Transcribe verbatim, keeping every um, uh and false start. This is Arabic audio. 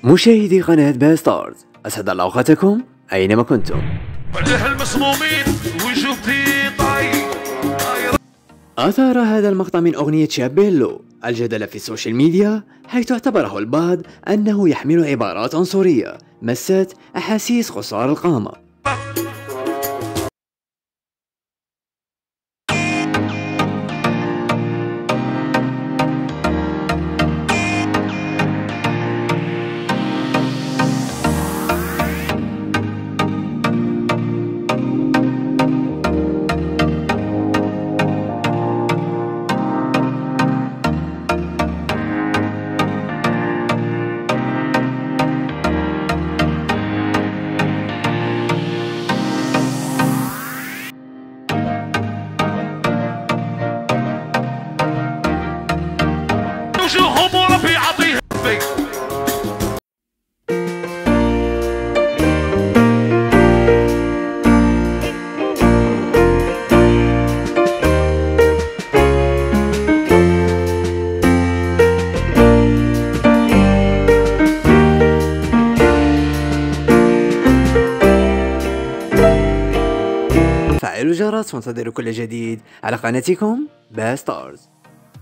مشاهدي قناة باستارز، أسعد الله أوقاتكم أينما كنتم. المصمومين وشوفي طاير. أثار هذا المقطع من أغنية شابيلو الجدل في السوشيال ميديا، حيث اعتبره البعض أنه يحمل عبارات عنصرية مست أحاسيس قصار القامة. وجوههم وربي يعطيهم بي. فعلوا الجرس وانتظروا كل جديد على قناتكم باستارز.